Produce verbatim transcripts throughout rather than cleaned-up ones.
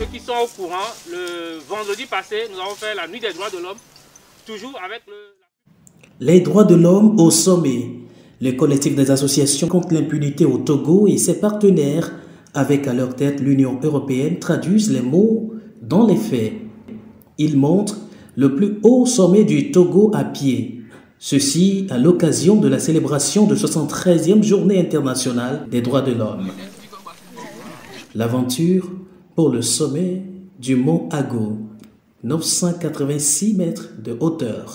ceux qui sont au courant, le vendredi passé, nous avons fait la nuit des droits de l'homme, toujours avec le... Les droits de l'homme au sommet. Le collectif des associations contre l'impunité au Togo et ses partenaires, avec à leur tête l'Union européenne, traduisent les mots dans les faits. Ils montrent le plus haut sommet du Togo à pied. Ceci à l'occasion de la célébration de soixante-treizième Journée internationale des droits de l'homme. L'aventure pour le sommet du mont Ago, neuf cent quatre-vingt-six mètres de hauteur.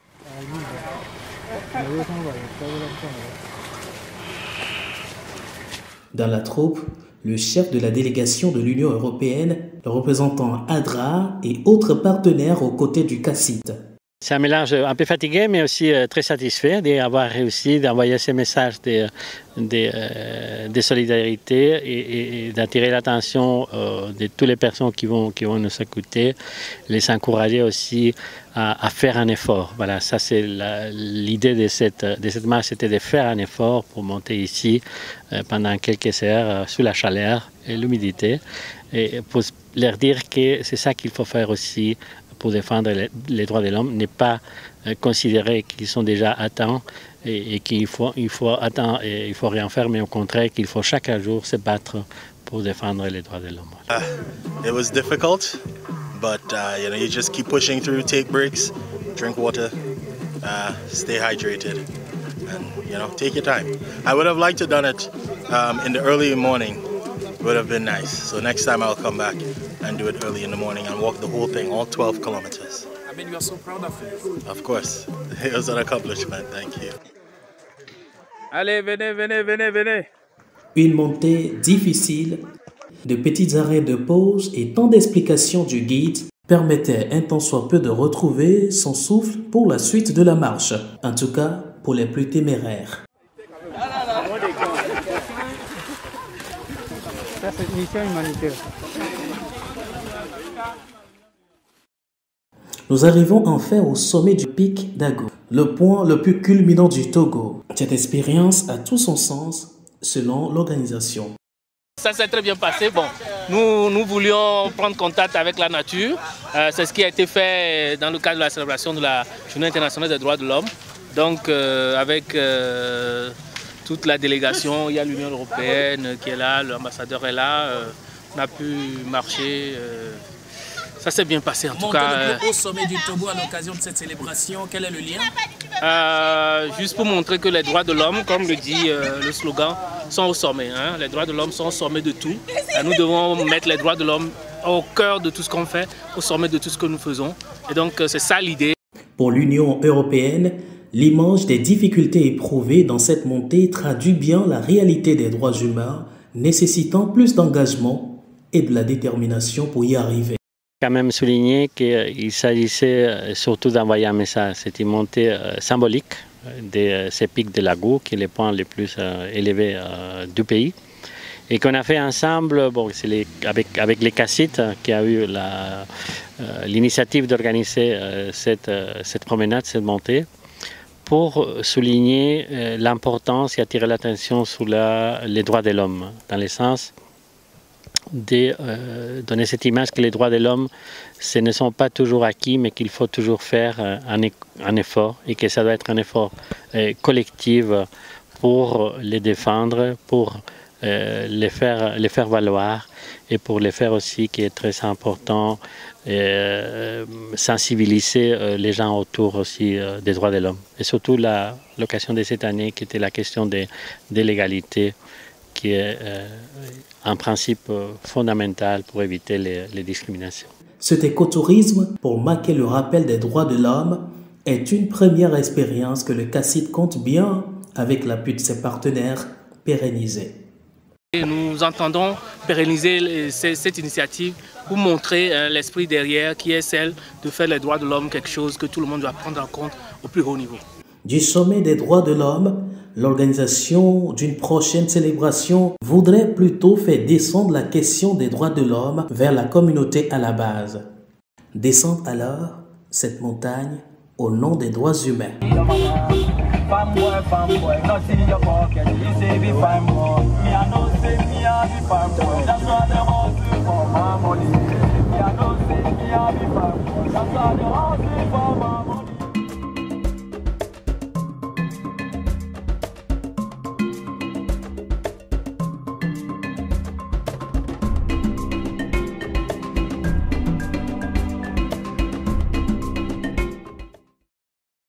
Dans la troupe, le chef de la délégation de l'Union européenne, le représentant ADRA et autres partenaires aux côtés du CACIT. C'est un mélange un peu fatigué, mais aussi très satisfait d'avoir réussi d'envoyer ces messages de, de, euh, de solidarité et, et d'attirer l'attention euh, de toutes les personnes qui vont, qui vont nous écouter, les encourager aussi à, à faire un effort. Voilà, ça c'est l'idée de cette, de cette marche, c'était de faire un effort pour monter ici euh, pendant quelques heures euh, sous la chaleur et l'humidité, et pour leur dire que c'est ça qu'il faut faire aussi pour défendre les, les droits de l'homme, n'est pas euh, considérer qu'ils sont déjà atteints et, et qu'il faut, il faut attendre et il faut rien faire, mais au contraire qu'il faut chaque jour se battre pour défendre les droits de l'homme. Uh, it was difficult, but uh, you know, you just keep pushing through, take breaks, drink water, uh, stay hydrated, and you know, take your time. I would have liked to have done it um, in the early morning. Would have been nice. So next time I'll come back and do it early in the morning and walk the whole thing, all twelve kilometers. I mean, you are so proud of it. Of course. It was an accomplishment. Thank you. Allez, venez, venez, venez, venez. Une montée difficile, de petits arrêts de pause et tant d'explications du guide permettaient un tant soit peu de retrouver son souffle pour la suite de la marche. En tout cas, pour les plus téméraires. Nous arrivons enfin au sommet du pic d'Ago, le point le plus culminant du Togo. Cette expérience a tout son sens selon l'organisation. Ça s'est très bien passé. Bon, nous, nous voulions prendre contact avec la nature. Euh, C'est ce qui a été fait dans le cadre de la célébration de la Journée internationale des droits de l'homme. Donc euh, avec euh, toute la délégation, il y a l'Union européenne qui est là, l'ambassadeur est là. Euh, on a pu marcher. Euh, ça s'est bien passé en tout Monter cas. le plus haut sommet du Togo à l'occasion de cette célébration, quel est le lien? Euh, juste pour montrer que les droits de l'homme, comme le dit euh, le slogan, sont au sommet. Hein. Les droits de l'homme sont au sommet de tout. Et nous devons mettre les droits de l'homme au cœur de tout ce qu'on fait, au sommet de tout ce que nous faisons. Et donc c'est ça l'idée. Pour l'Union européenne, l'image des difficultés éprouvées dans cette montée traduit bien la réalité des droits humains, nécessitant plus d'engagement et de la détermination pour y arriver. Quand même souligner qu'il s'agissait surtout d'envoyer un message. C'est une montée symbolique de ces pics de Lago, qui est le point le plus élevé du pays. Et qu'on a fait ensemble, bon, c'est les, avec, avec les CACIT, qui a eu l'initiative d'organiser cette, cette promenade, cette montée, pour souligner l'importance et attirer l'attention sur la, les droits de l'homme, dans le sens de euh, donner cette image que les droits de l'homme, ce ne sont pas toujours acquis, mais qu'il faut toujours faire euh, un, un effort, et que ça doit être un effort euh, collectif pour les défendre, pour euh, les, faire, les faire valoir, et pour les faire aussi, qui est très important, euh, sensibiliser euh, les gens autour aussi euh, des droits de l'homme. Et surtout l'occasion de cette année, qui était la question de, de l'égalité, qui est euh, un principe fondamental pour éviter les, les discriminations. Cet écotourisme, pour marquer le rappel des droits de l'homme, est une première expérience que le CACIT compte bien, avec l'appui de ses partenaires, pérenniser. Et nous entendons pérenniser cette initiative pour montrer euh, l'esprit derrière, qui est celle de faire les droits de l'homme quelque chose que tout le monde doit prendre en compte au plus haut niveau. Du sommet des droits de l'homme, l'organisation d'une prochaine célébration voudrait plutôt faire descendre la question des droits de l'homme vers la communauté à la base. Descendre alors cette montagne au nom des droits humains. Me, I know say me, I be fine boy. That's why they want to for my money. That's all